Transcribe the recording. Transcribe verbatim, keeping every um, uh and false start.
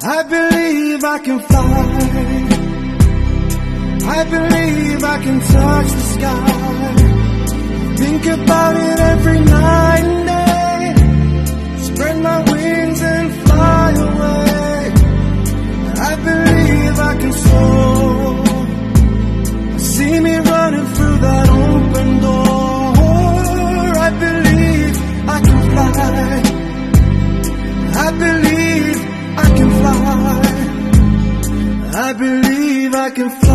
I believe I can fly. I believe I can touch the sky. Think about it every night and day. Spread my wings and fly away. I believe I can soar. See me running through that open door. I believe I can fly. I believe I can fly. I believe I can fly.